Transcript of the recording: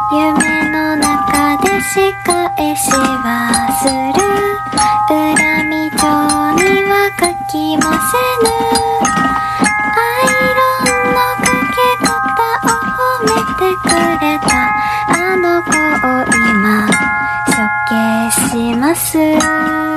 夢の中で仕返しはする。恨み帳には書きませぬ。アイロンのかけ方を褒めてくれたあの子を今処刑します。